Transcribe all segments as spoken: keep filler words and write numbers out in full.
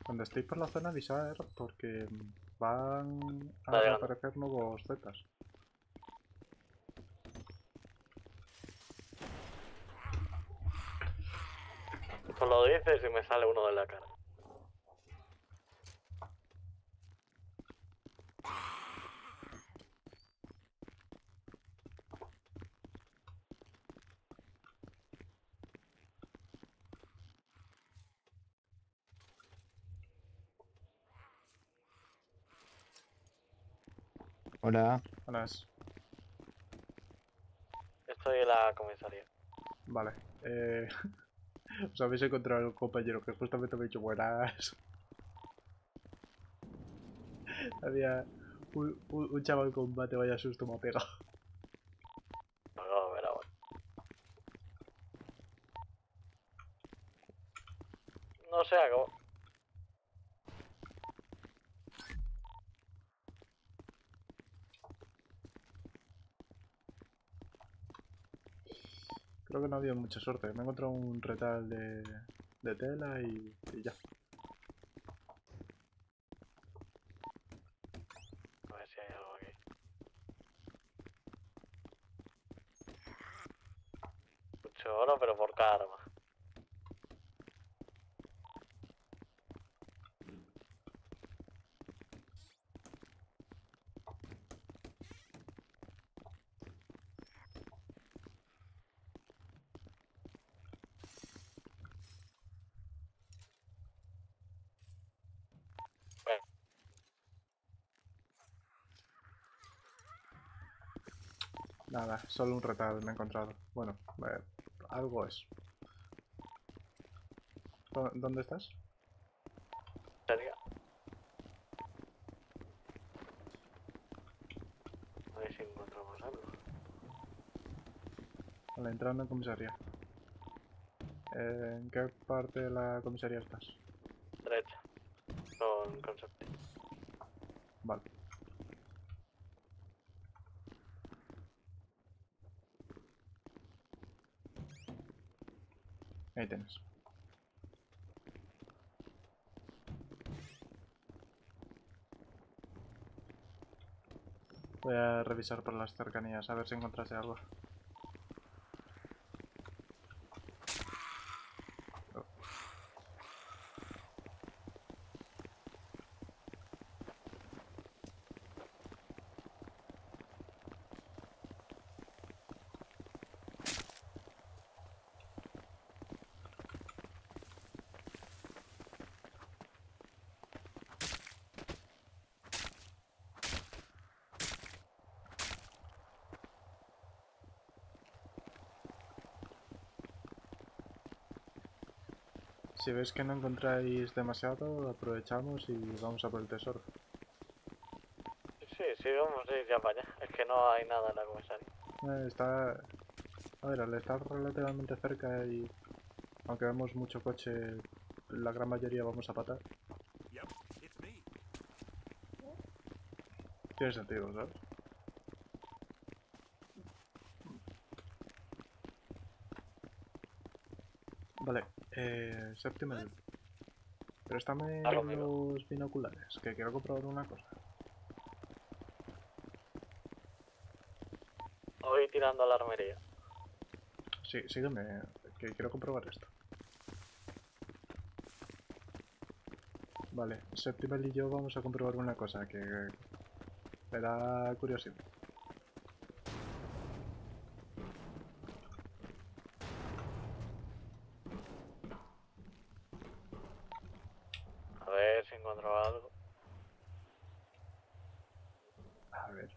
Cuando estéis por la zona avisar porque van a Vale, aparecer nuevos zetas. Pues lo dices y me sale uno de la cara. Hola. Buenas. Estoy en la comisaría. Vale. Eh... Os habéis encontrado al compañero que justamente me ha dicho buenas. Había un, un, un chaval con bate, vaya susto me ha pegado. No, verá, bueno. No sé, acabó. Creo que no ha habido mucha suerte. Me he encontrado un retal de, de tela y, y ya. A ver si hay algo aquí. Mucho oro, pero por cada arma. Bueno, Nada, solo un retal me he encontrado. Bueno, eh, algo es. ¿Dó- ¿Dónde estás? sería. A ver si encontramos algo. A la entrada en la comisaría. Eh, ¿En qué parte de la comisaría estás? Derecha. Con concepto. Vale. Ahí tienes. Voy a revisar por las cercanías a ver si encontrase algo. Oh. Si veis que no encontráis demasiado, aprovechamos y vamos a por el tesoro. Sí, sí, vamos a ir ya para allá. Es que no hay nada en la comisaría. Eh, está... A ver, al estar relativamente cerca y... Aunque vemos mucho coche, la gran mayoría vamos a patar. Tiene sentido, ¿sabes? Vale, eh... Septimal. Préstame Haz lo mismo. los binoculares, que quiero comprobar una cosa. Voy tirando a la armería. Sí, sígueme, que quiero comprobar esto. Vale, Septimal y yo vamos a comprobar una cosa que me da curiosidad. A ver si encuentro algo. A ver.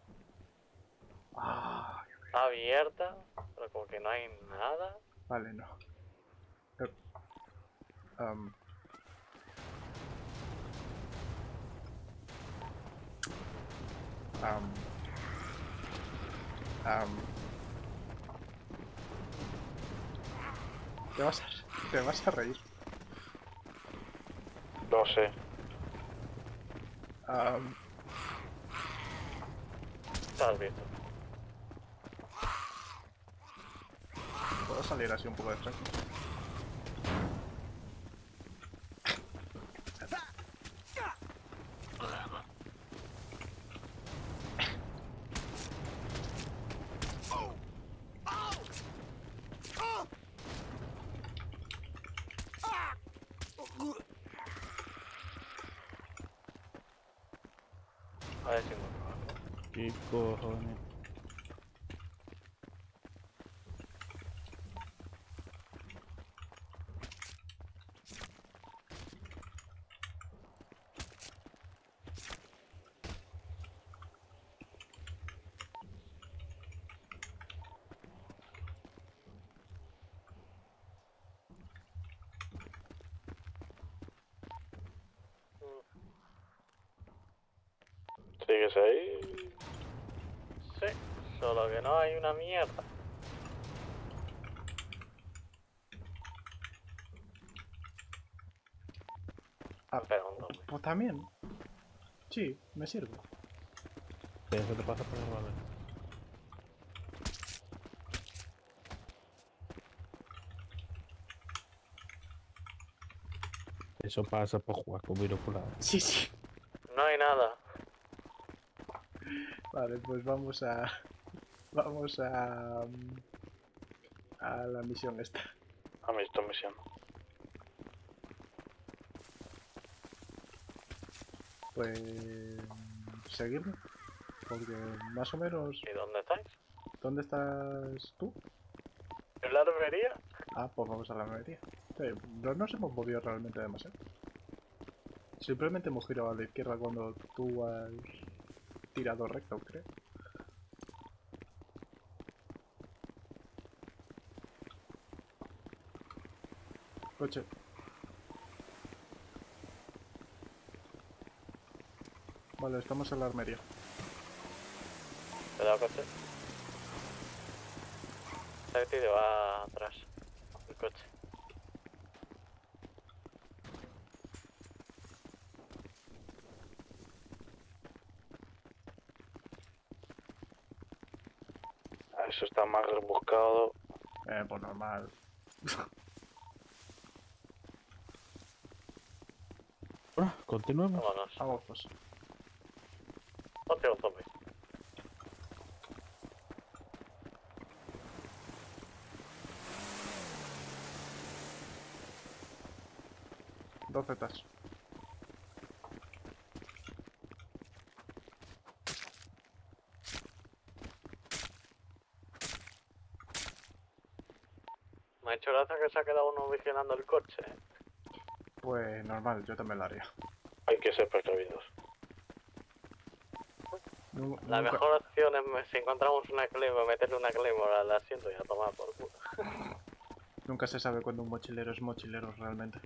Ah, Está abierta, pero como que no hay nada. vale, no. Eh, um, um, um, te vas a, te vas a reír. No sé. Um, Estás visto. Puedo salir así un poco de frente. ver si encuentro algo. ¿Qué cojones? ¿Sigues ahí? Sí, solo que no hay una mierda. Ah, Pregunto, güey. pues también. Sí, me sirve. Eso te pasa por el balón. Eso pasa por jugar con binoculares. Sí, sí. No hay nada. Vale, pues vamos a... Vamos a... mm, A la misión esta. A mí esta misión. Pues... Seguirme. Porque más o menos... ¿Y dónde estáis? ¿Dónde estás tú? ¿En la armería? Ah, pues vamos a la mayoría. Sí, no nos hemos movido realmente demasiado. Simplemente hemos girado a la izquierda cuando tú has tirado recto, creo. Coche. Vale, estamos en la armería. Cuidado, coche. El tío va atrás. El coche. Eso está más rebuscado. Eh, pues normal. Bueno, continuemos. Vámonos. Vamos, pues. Ponte un zombie. Dos zetas. Me ha hecho gracia que se ha quedado uno vigilando el coche. ¿eh? Pues normal, yo también lo haría. Hay que ser precavidos. Nu- La nunca- mejor opción es, me- si encontramos una Claymore, meterle una Claymore al asiento y a tomar por culo. Nunca se sabe cuando un mochilero es mochilero realmente.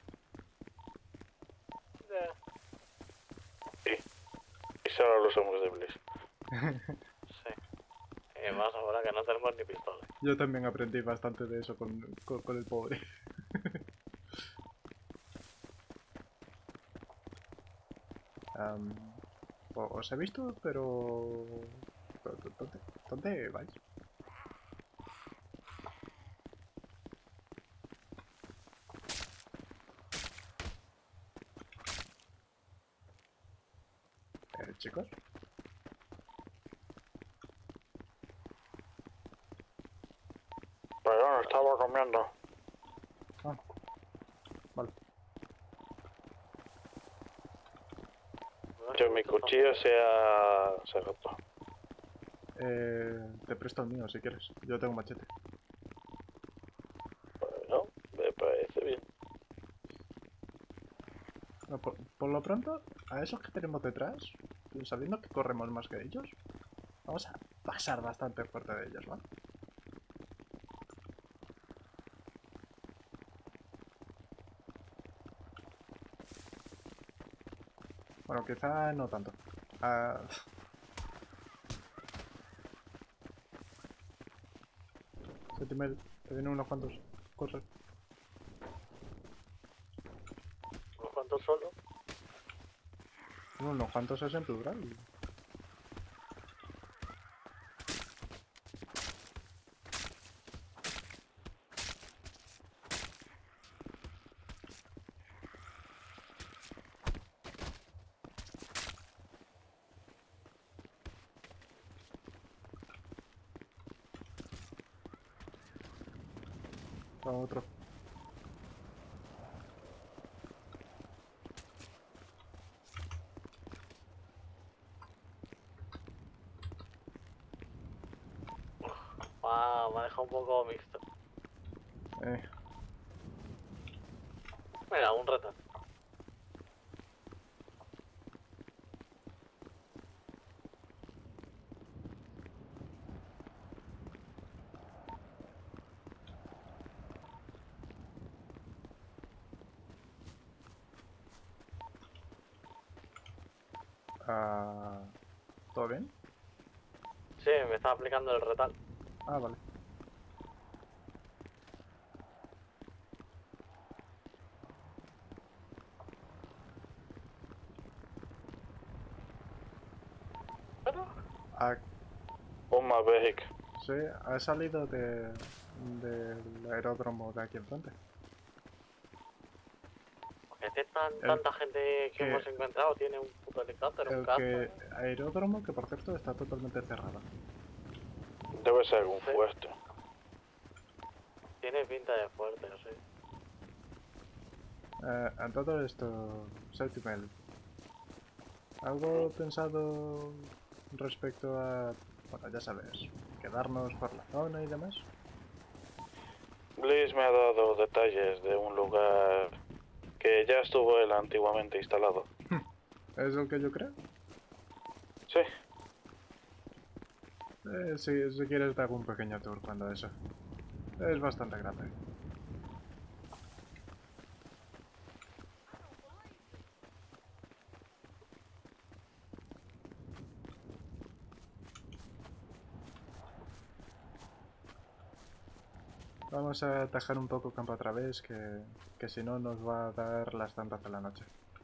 Y solo los hombres débiles. Sí. Y más ahora que no tenemos ni pistola. Yo también aprendí bastante de eso con, con, con el pobre. Am, o- os he visto, pero... pero ¿Dónde, dónde vais? Eh, chicos. Perdón, estaba comiendo. Ah, vale. Yo mi cuchillo se ha... se ha roto. Eh, te presto el mío si quieres. Yo tengo machete. Bueno, me parece bien. No, por, por lo pronto, a esos que tenemos detrás, sabiendo que corremos más que ellos, vamos a pasar bastante fuerte de ellos, ¿vale? Bueno, quizá no tanto. Ah, Sentinel, te vienen unos cuantos. Corre. ¿Unos cuantos solo? Unos cuantos es en plural. Va otro. Ah, me ha dejado un poco mixto. Eh, Mira, un reto. ah, ¿todo bien? Sí, me está aplicando el retal. Ah, vale. Pero, Ah, Un Mavic. sí, ha salido de, del aeródromo de aquí enfrente. ¿por qué tan, El tanta gente que que- hemos encontrado tiene un puto helicóptero, un El caza? que aeródromo que por cierto está totalmente cerrado. Debe ser algún Sí. fuerte. Tiene pinta de fuerte, sí. Eh, en todo esto, Sentinel, ¿algo pensado respecto a, bueno, ya sabes, quedarnos por la zona y demás? Bliss me ha dado detalles de un lugar que ya estuvo él antiguamente instalado. ¿Es lo que yo creo? Sí, Eh, si, si quieres te hago un pequeño tour cuando eso. Es bastante grande. Vamos a atajar un poco campo otra vez, que, que si no nos va a dar las tantas de la noche.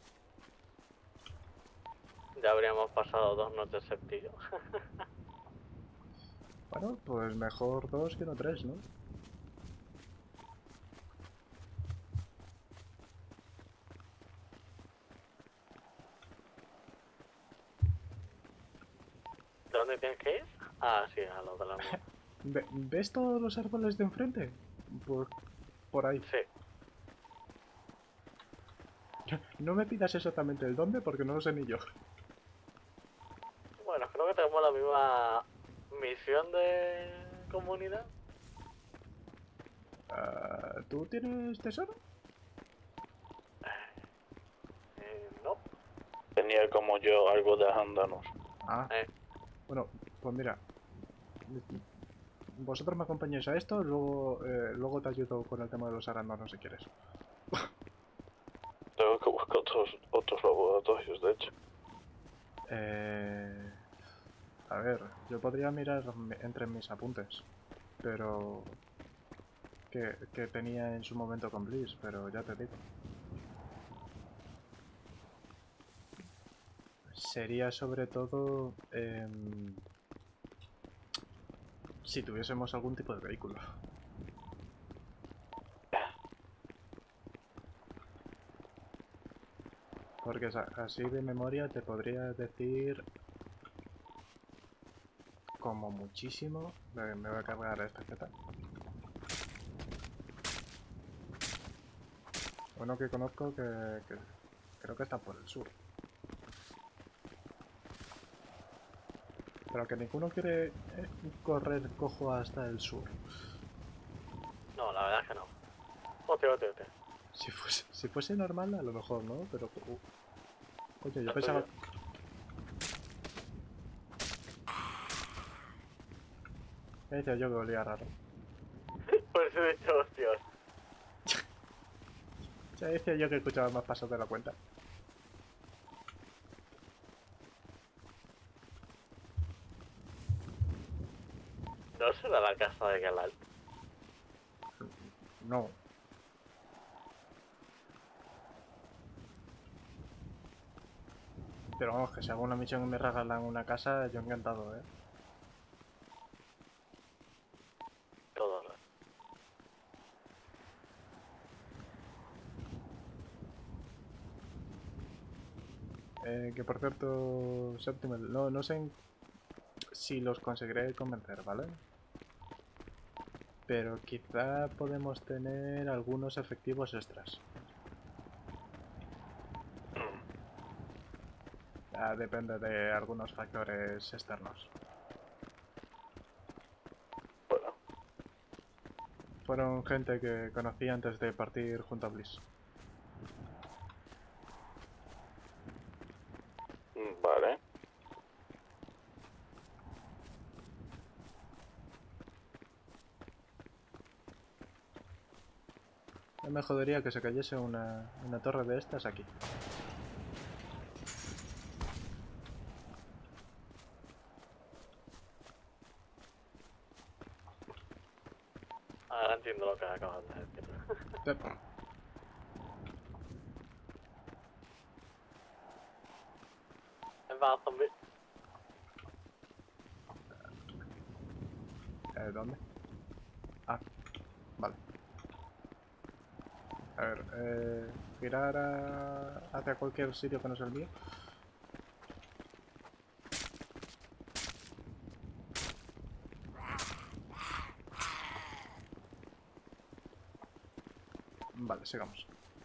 Ya habríamos pasado dos noches septillo. Bueno, pues mejor dos que no tres, ¿no? ¿Dónde tienes que ir? Ah, sí, a lo de la mía. Ve- ¿Ves todos los árboles de enfrente? Por, por ahí. Sí. No me pidas exactamente el dónde porque no lo sé ni yo. Bueno, creo que tenemos la misma misión de comunidad. Ah, ¿tú tienes tesoro? Eh, no. tenía como yo algo de ándanos. Ah, Eh, bueno, pues mira. Vosotros me acompañáis a esto, luego, eh, luego te ayudo con el tema de los arándanos si quieres. Tengo que buscar otros, otros laboratorios, de hecho. Eh, a ver, yo podría mirar mi- entre mis apuntes, pero... Que, que tenía en su momento con Bliss, pero ya te digo. Sería sobre todo... em, si tuviésemos algún tipo de vehículo. Porque sa- así de memoria te podría decir... Como muchísimo... Me, me voy a cargar esta Z. Uno que conozco que, que creo que está por el sur. Pero que ninguno quiere eh, correr cojo hasta el sur. no, la verdad es que no. Hostia, hostia, hostia. Si fuese, si fuese normal, a lo mejor, ¿no? Pero... uh, oye, yo Lo pensaba... tuyo. Ya decía yo que olía raro. Por eso he dicho hostias. Ya decía yo que escuchaba más pasos de la cuenta. ¿No será la casa de Galal? No. Pero vamos, que si hago una misión y me regalan una casa, yo encantado, ¿eh? Todo. ¿No? Eh, que por cierto, Septimal, no, no sé en- si los conseguiré convencer, ¿vale? Pero quizá podemos tener algunos efectivos extras. Ya depende de algunos factores externos. Bueno, Fueron gente que conocí antes de partir junto a Bliss. Mm, Vale. No me jodería que se cayese una, una torre de estas aquí. Ahora entiendo lo que acabas de decir. Yep. Va, zombie. Eh, ¿Dónde? Ah, vale. A ver, eh, girar a- hacia cualquier sitio que no sea el mío. Vale, sigamos.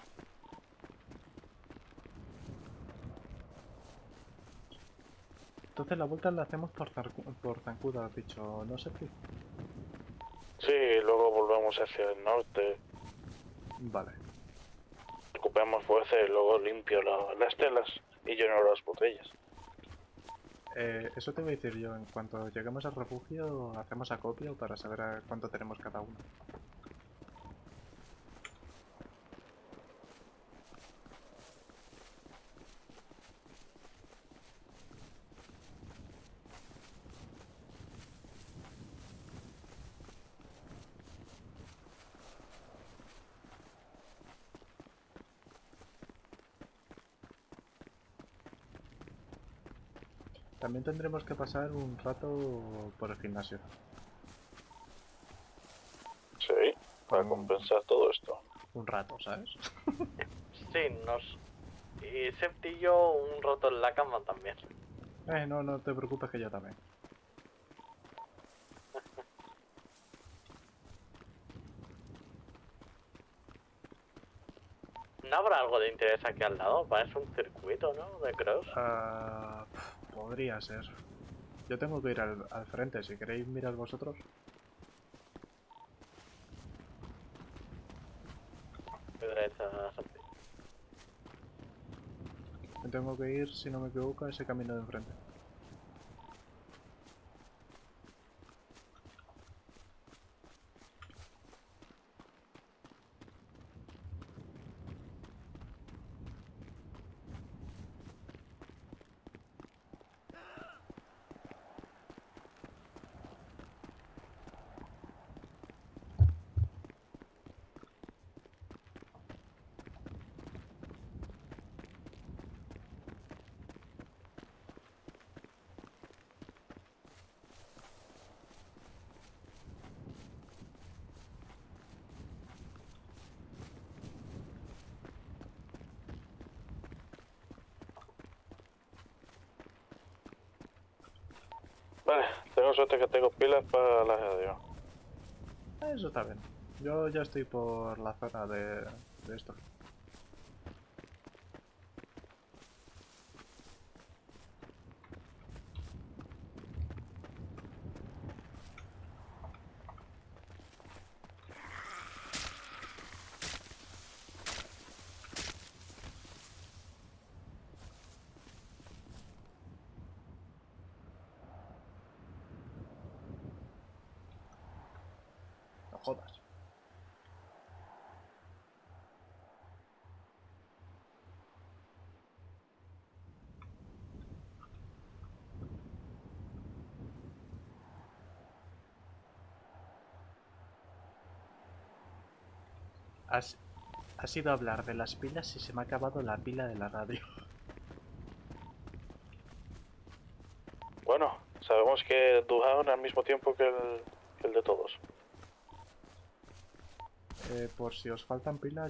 Entonces la vuelta la hacemos por, Zarcu- por Zancudo, has dicho, ¿no, Sergio? Sí, luego volvemos hacia el norte, Vale. recuperamos fuerza y luego limpio la- las telas y lleno las botellas. Eh, eso te voy a decir yo, en cuanto lleguemos al refugio hacemos acopio para saber a cuánto tenemos cada uno. También tendremos que pasar un rato por el gimnasio. Sí, para Mm. compensar todo esto. Un rato, ¿sabes? Sí, nos... Y Septi y yo un rato en la cama también. Eh, no, no te preocupes que yo también. ¿No habrá algo de interés aquí al lado? Parece un circuito, ¿no? De cross. Ah, pf, podría ser. Yo tengo que ir al, al frente, si queréis mirar vosotros. De derecha, Septi. Me tengo que ir, si no me equivoco, a ese camino de enfrente. Vale, tengo suerte que tengo pilas para la radio. Ah, eso está bien. Yo ya estoy por la zona de, de esto. No jodas. Has, has ido a hablar de las pilas y se me ha acabado la pila de la radio. Bueno, sabemos que duran al mismo tiempo que el, que el de todos. Eh, por si os faltan pilas,